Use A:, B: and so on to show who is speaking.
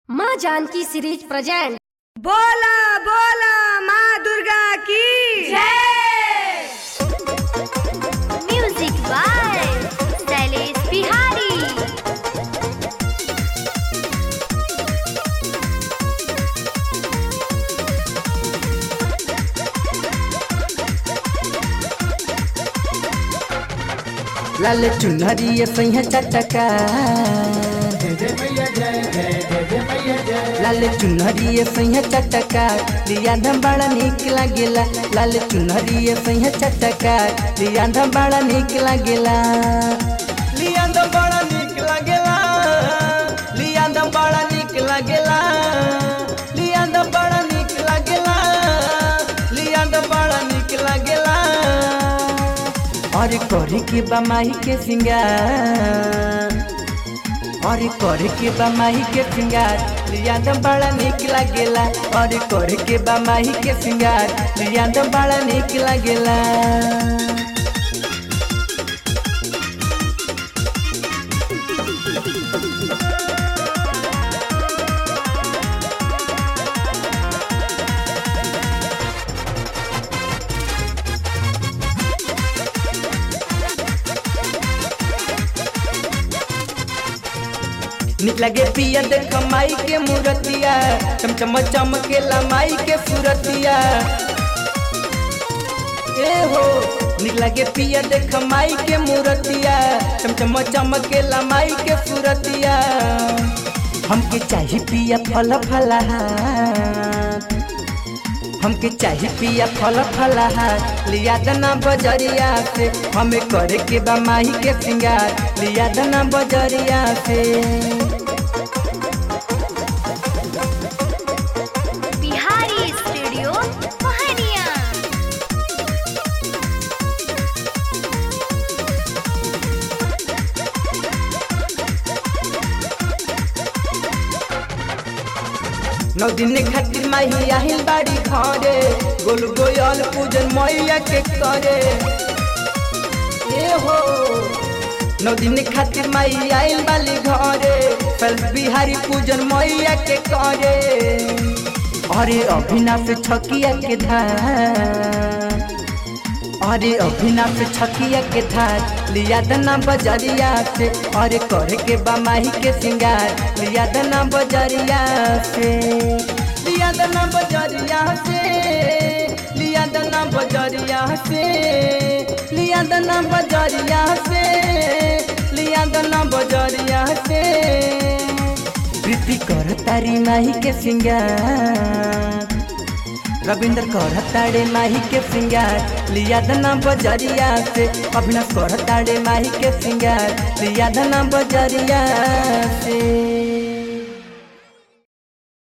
A: माँ Janaki series present.
B: बोला बोला माँ दुर्गा की जय।
C: Music by Shailesh Bihari.
D: लाल चुनरी सैया चटका, लाल चुनरी सैया चटका लिया बड़ा निक लागेला। लाल चुनरी सैया चटका लिया बड़ा निक लागेला। लिया बड़ा निक लागेला, लिया बड़ा निक लागेला, लिया बड़ा निक लागेला, लिया बड़ा निक लागेला। और करे के बा माही के सिंगार, और करे के बा माही के सिंगार लिया बड़ा निक लागेला। और करे के बा माही के सिंगार लिया बड़ा निक लागेला। निक लगे पिया देख माई के मूर्तिया, चमचम चमकेला माई के सूरतिया। ए हो निक लगे पिया देख माई के मूर्तिया, चमचम चमकेला माई के सूरतिया। हमके चाही पिया फल फलहार, हमके चाही पिया फल फलहार लिया दना बजरिया से। हमें करे के बा माही के सिंगार लिया दना बजरिया से।
C: बिहारी स्टूडियो मोहनिया।
D: नौ दिन खातिर माही आहिल बाड़ी घरे, गोल गोयल पूजन मैया के करे। ए हो नौ दिन खातिर माई आइल बाली घरे, फल बिहारी पूजन मैया के करे। अरे अभिनाश छकिया के धार, अरे अभिनाश छकिया के धार लिया दना बजरिया से। और करे के बा माही के सिंगार लिया दना बजरिया से। लिया दना बजरिया से, लिया दना बजरिया से, लिया दना बजरिया से, लिया दना बजरिया से। प्रीति कर तारी माही के सिंगार, रविंद्र कर ताड़े माही के सिंगार लिया दना बजरिया से। अभिनव कर ताड़े माही के सिंगार लिया दना बजरिया से।